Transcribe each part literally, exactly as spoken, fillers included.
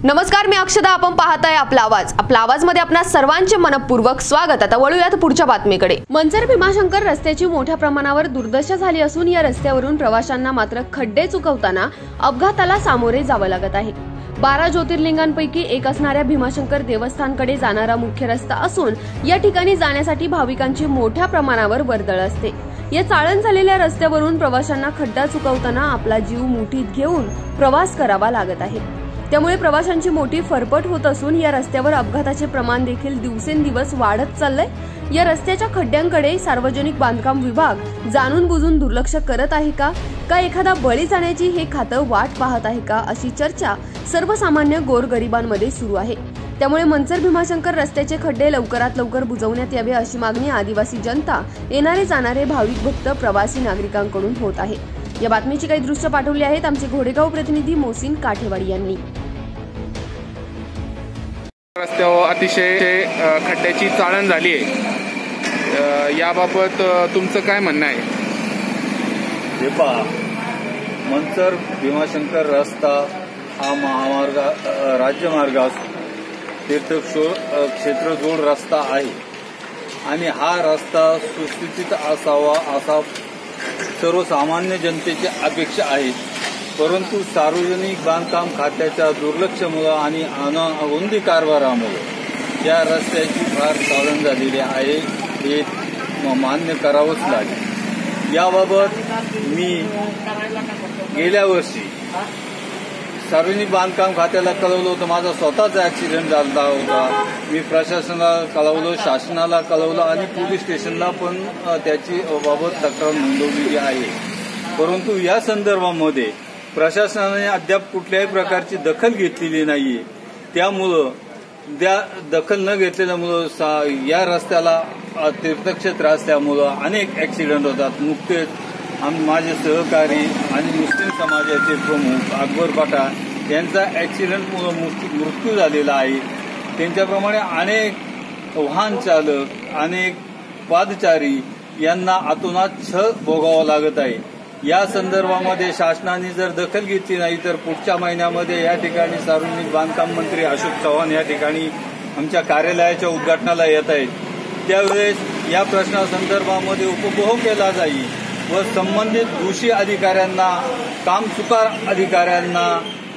नमस्कार, मी अक्षदा. आपण पाहताय आपला आवाज. आपला आवाज मध्ये आपणा सर्वांचे मनपूर्वक स्वागत. आता वळूयात पुढच्या बातमीकडे. मंचर भीमाशंकर रस्त्याची मोठ्या प्रमाणावर दुर्दशा झाली असून या रस्त्यावरून प्रवाशांना मात्र खड्डे चुकवताना अपघाताला सामोरे जावं लागत आहे. बारा ज्योतिर्लिंगांपैकी एक असणाऱ्या भीमाशंकर देवस्थानकडे जाणारा मुख्य रस्ता असून या ठिकाणी जाण्यासाठी भाविकांची मोठ्या प्रमाणावर वर्दळ असते. या चाळण झालेल्या रस्त्यावरून प्रवाशांना खड्डा चुकवताना आपला जीव मुठीत घेऊन प्रवास करावा लागत आहे. त्यामुळे प्रवाशांची मोठी फरफट होत असून या रस्त्यावर अपघाताचे प्रमाण देखील दिवसेंदिवस वाढत चाललंय. या रस्त्याच्या खड्ड्यांकडे सार्वजनिक बांधकाम विभाग जाणून बुजून दुर्लक्ष करत आहे का का एखादा बळी जाण्याची हे खातं वाट पाहत आहे का, अशी चर्चा सर्वसामान्य गोरगरिबांमध्ये सुरू आहे. त्यामुळे मंचर भीमाशंकर रस्त्याचे खड्डे लवकरात लवकर बुजवण्यात यावे अशी मागणी आदिवासी जनता, येणारे जाणारे भाविक भक्त, प्रवासी नागरिकांकडून होत आहे. या बातमीची काही दृश्य पाठवली आहेत आमचे घोडेगाव प्रतिनिधी मोहसिन काठेवाडी यांनी. रस्त्यावर अतिशय खड्ड्याची चाळण झाली आहे, याबाबत तुमचं काय म्हणणं आहे? हे पहा, मंचर भीमाशंकर रस्ता हा महामार्ग राज्यमार्ग असून तीर्थक्षेत्र जोड रस्ता आहे आणि हा रस्ता सुस्थितीत असावा असा सर्वसामान्य जनतेची अपेक्षा आहे. परंतु सार्वजनिक बांधकाम खात्याच्या दुर्लक्षामुळे आणि अनागोंदी कारभारामुळे या रस्त्याची फार चाळण झालेली आहे, हे मान्य करावंच लागेल. याबाबत मी गेल्या वर्षी सार्वजनिक बांधकाम खात्याला कळवलं होतं. माझा स्वतःचा ॲक्सिडेंट झाला होता. मी प्रशासनाला कळवलं, शासनाला कळवलं आणि पोलीस स्टेशनला पण त्याची बाबत तक्रार नोंदवलेली आहे. परंतु या संदर्भामध्ये प्रशासनाने अद्याप कुठल्याही प्रकारची दखल घेतलेली नाहीये. त्यामुळं त्या दखल न घेतलेल्यामुळं या रस्त्याला तीर्थक्षेत्र असल्यामुळं अनेक ॲक्सिडेंट होतात. नुकतेच माझे सहकारी आणि मुस्लिम समाजाचे प्रमुख अकबर पठाण यांचा ॲक्सिडेंटमुळं मृत्यू झालेला आहे. त्यांच्याप्रमाणे अनेक वाहन चालक, अनेक पादचारी यांना अतोनात छळ भोगावं लागत आहे. या संदर्भामध्ये शासनाने जर दखल घेतली नाही तर पुढच्या महिन्यामध्ये या ठिकाणी सार्वजनिक बांधकाम मंत्री अशोक चव्हाण या ठिकाणी आमच्या कार्यालयाच्या उद्घाटनाला येत आहेत. त्यावेळेस या प्रश्नासंदर्भामध्ये उपभोग केला जाईल व संबंधित दोषी अधिकाऱ्यांना, कामचुकार अधिकाऱ्यांना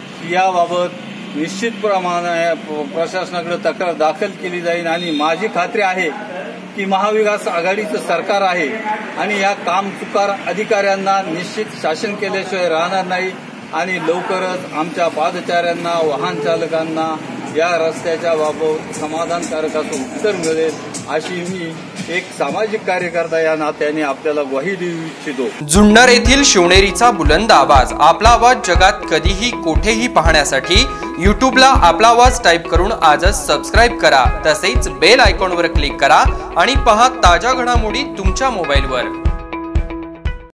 याबाबत निश्चित प्रमाणे प्रशासनाकडे तक्रार दाखल केली जाईल. आणि माझी खात्री आहे की महाविकास आघाडीचं सरकार आहे आणि या कामचुकार अधिकाऱ्यांना निश्चित शासन केल्याशिवाय राहणार नाही आणि लवकरच आमच्या पादचाऱ्यांना, वाहन चालकांना या रस्त्याच्या बाबत समाधानकारक असं उत्तर मिळेल अशी मी एक सामाजिक कार्यकर्ता या नात्याने आपल्याला ग्वाही देऊ इच्छितो. जुन्नर येथील शिवनेरीचा बुलंद आवाज, आपला आवाज जगात कधीही कुठेही पाहण्यासाठी यूट्यूबला आपला आवाज टाइप करून आजच सबस्क्राइब करा. तसेच बेल आयकॉनवर क्लिक करा आणि पहा ताज्या घडामोडी तुमच्या मोबाईलवर.